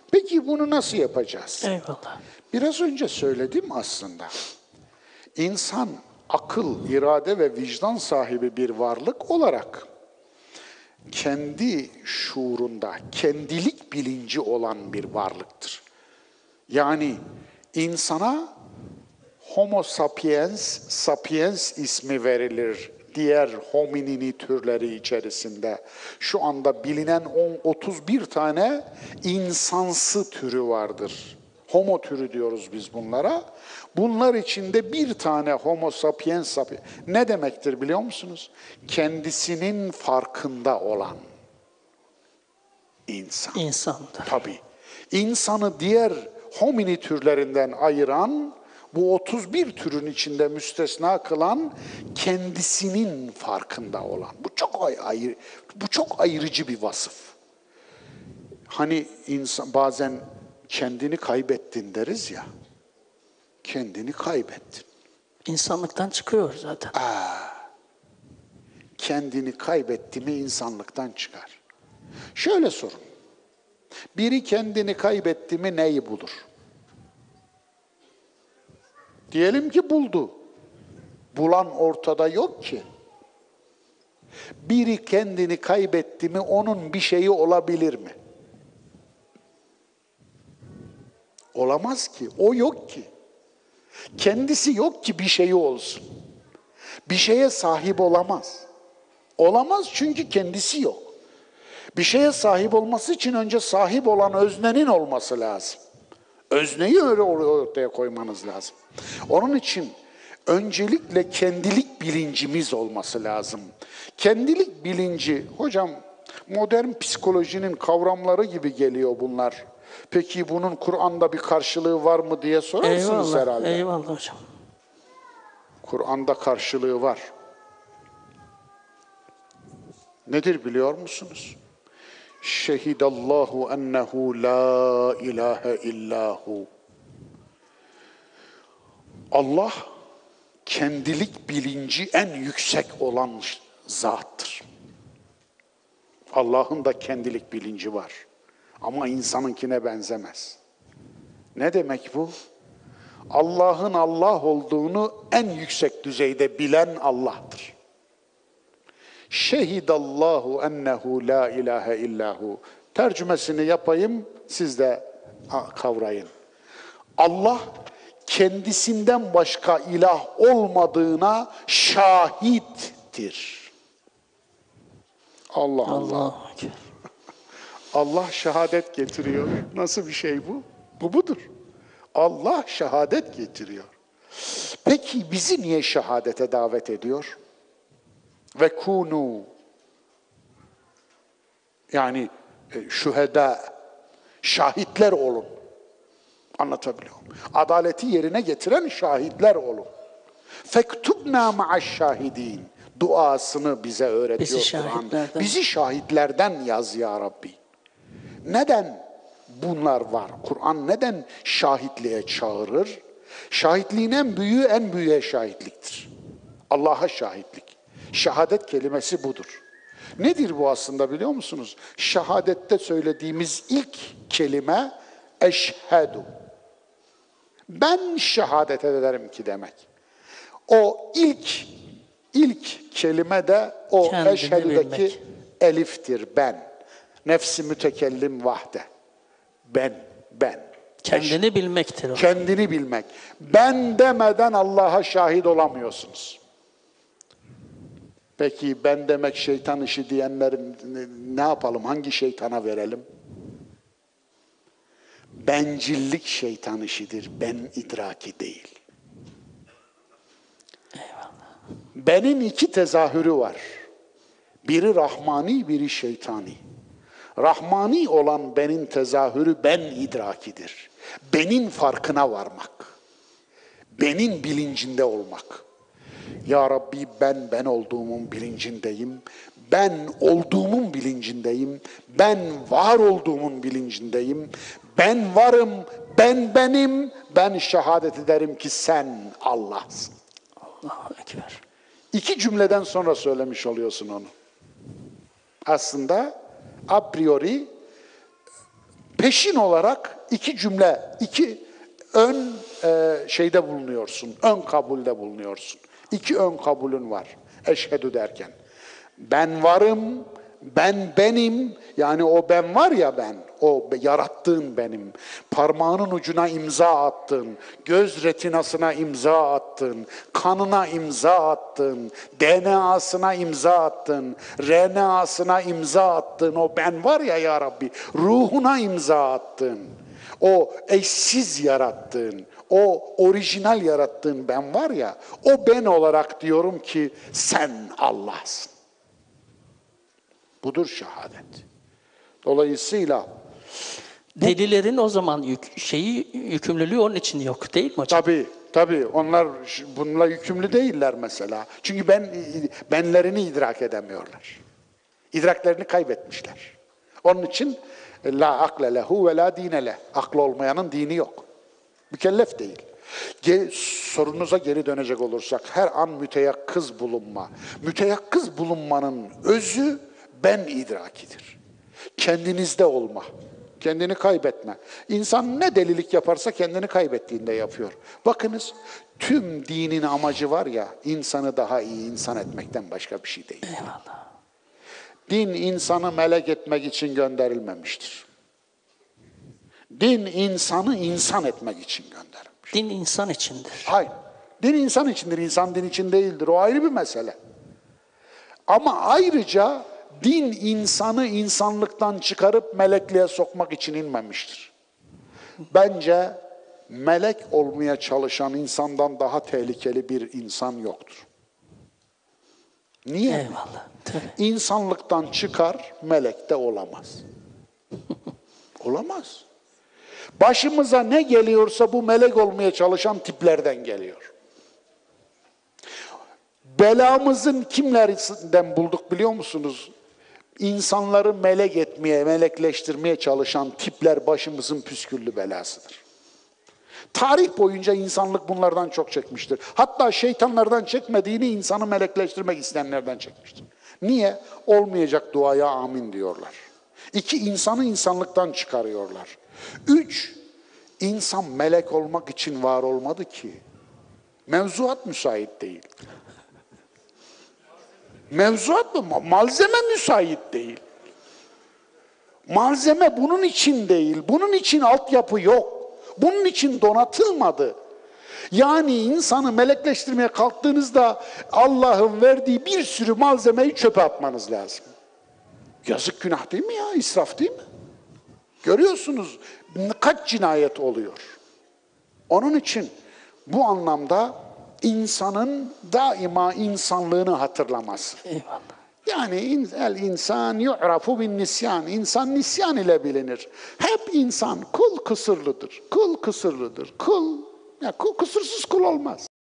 Peki bunu nasıl yapacağız? Eyvallah. Biraz önce söyledim aslında. İnsan akıl, irade ve vicdan sahibi bir varlık olarak kendi şuurunda, kendilik bilinci olan bir varlıktır. Yani insana Homo sapiens ismi verilir diğer hominini türleri içerisinde. Şu anda bilinen 31 tane insansı türü vardır. Homo türü diyoruz biz bunlara. Bunlar içinde bir tane Homo sapiens ne demektir biliyor musunuz? Kendisinin farkında olan insan. İnsandır. Tabii. İnsanı diğer homini türlerinden ayıran, bu 31 türün içinde müstesna kılan, kendisinin farkında olan. Bu çok ayrıcı bir vasıf. Hani insan bazen kendini kaybettin deriz ya. Kendini kaybettin. İnsanlıktan çıkıyor zaten. Kendini kaybetti mi insanlıktan çıkar. Şöyle sorun. Biri kendini kaybetti mi neyi bulur? Diyelim ki buldu. Bulan ortada yok ki. Biri kendini kaybetti mi onun bir şeyi olabilir mi? Olamaz ki. O yok ki. Kendisi yok ki bir şeyi olsun. Bir şeye sahip olamaz. Olamaz çünkü kendisi yok. Bir şeye sahip olması için önce sahip olan öznenin olması lazım. Özneyi öyle ortaya koymanız lazım. Onun için öncelikle kendilik bilincimiz olması lazım. Kendilik bilinci, hocam modern psikolojinin kavramları gibi geliyor bunlar. Peki bunun Kur'an'da bir karşılığı var mı diye sorarsınız herhalde. Eyvallah hocam. Kur'an'da karşılığı var. Nedir biliyor musunuz? Şehidallahu ennehu la ilahe illahu. Allah kendilik bilinci en yüksek olan zattır. Allah'ın da kendilik bilinci var. Ama insanınkine benzemez. Ne demek bu? Allah'ın Allah olduğunu en yüksek düzeyde bilen Allah'tır. Şehidallahu ennehu la ilahe illahu. Tercümesini yapayım, siz de kavrayın. Allah kendisinden başka ilah olmadığına şahittir. Allah Allah. Allah şehadet getiriyor. Nasıl bir şey bu? Bu budur. Allah şehadet getiriyor. Peki bizi niye şehadete davet ediyor? Ve kunu, yani şüheda, şahitler olun. Anlatabiliyor muyum? Adaleti yerine getiren şahitler olun. Fektubna ma'aş şahidin duasını bize öğretiyor Kur'an. Bizi şahitlerden yaz ya Rabbi. Neden bunlar var? Kur'an neden şahitliğe çağırır? Şahitliğin en büyüğe şahitliktir. Allah'a şahitlik. Şehadet kelimesi budur. Nedir bu aslında biliyor musunuz? Şehadette söylediğimiz ilk kelime eşhedü. Ben şehadet ederim ki demek. O ilk kelime de o eşhedüdeki eliftir, ben. Nefsi mütekellim vahde. Ben. Kendini bilmektir o. Kendini bilmek. Ben demeden Allah'a şahit olamıyorsunuz. Peki ben demek şeytan işi diyenlerin ne yapalım? Hangi şeytana verelim? Bencillik şeytan işidir. Ben idraki değil. Eyvallah. Benin iki tezahürü var. Biri rahmani, biri şeytani. Rahmani olan benin tezahürü ben idrakidir. Benin farkına varmak. Benin bilincinde olmak. Ya Rabbi ben olduğumun bilincindeyim. Ben olduğumun bilincindeyim. Ben var olduğumun bilincindeyim. Ben varım, ben benim. Ben şehadet ederim ki sen Allah'sın. Allahu Ekber. İki cümleden sonra söylemiş oluyorsun onu. Aslında a priori Peşin olarak iki cümle, iki ön şeyde bulunuyorsun, ön kabulde bulunuyorsun. İki ön kabulün var eşhedü derken. Ben varım, ben benim, yani o ben var ya ben, o yarattığın benim. Parmağının ucuna imza attın, göz retinasına imza attın, kanına imza attın, DNA'sına imza attın, RNA'sına imza attın. O ben var ya ya Rabbi, ruhuna imza attın. O eşsiz yarattığın, o orijinal yarattığın ben var ya, o ben olarak diyorum ki sen Allah'sın. Budur şehadet. Dolayısıyla Delilerin o zaman yükümlülüğü onun için yok değil mi hocam? tabii onlar bununla yükümlü değiller mesela. Çünkü benlerini idrak edemiyorlar. İdraklerini kaybetmişler. Onun için la akle lehu ve la dine leh. Aklı olmayanın dini yok. Mükellef değil. Sorunuza geri dönecek olursak her an müteyakkız bulunma. Müteyakkız bulunmanın özü ben idrakidir. Kendinizde olma. Kendini kaybetme. İnsan ne delilik yaparsa kendini kaybettiğinde yapıyor. Bakınız tüm dinin amacı var ya insanı daha iyi insan etmekten başka bir şey değil. Eyvallah. Din insanı melek etmek için gönderilmemiştir. Din insanı insan etmek için gönderilmiş. Din insan içindir. Hayır. Din insan içindir. İnsan din için değildir. O ayrı bir mesele. Ama ayrıca din insanı insanlıktan çıkarıp melekliğe sokmak için inmemiştir. Bence melek olmaya çalışan insandan daha tehlikeli bir insan yoktur. Niye? Eyvallah. Tabii. İnsanlıktan çıkar, melek de olamaz. Olamaz. Başımıza ne geliyorsa bu melek olmaya çalışan tiplerden geliyor. Belamızın kimlerden bulduk biliyor musunuz? İnsanları melek etmeye, melekleştirmeye çalışan tipler başımızın püsküllü belasıdır. Tarih boyunca insanlık bunlardan çok çekmiştir. Hatta şeytanlardan çekmediğini insanı melekleştirmek isteyenlerden çekmiştir. Niye? Olmayacak duaya amin diyorlar. 2, insanı insanlıktan çıkarıyorlar. 3, insan melek olmak için var olmadı ki. Mevzuat müsait değil. Mevzuat mı? Malzeme müsait değil. Malzeme bunun için değil. Bunun için altyapı yok. Bunun için donatılmadı. Yani insanı melekleştirmeye kalktığınızda Allah'ın verdiği bir sürü malzemeyi çöpe atmanız lazım. Yazık, günah değil mi ya? İsraf değil mi? Görüyorsunuz kaç cinayet oluyor. Onun için bu anlamda insanın daima insanlığını hatırlaması. Eyvallah. Yani el insan yu'rafu bin nisyan. İnsan nisyan ile bilinir. Hep insan kul kusurludur. Kul kusurludur. Kul kusursuz kul olmaz.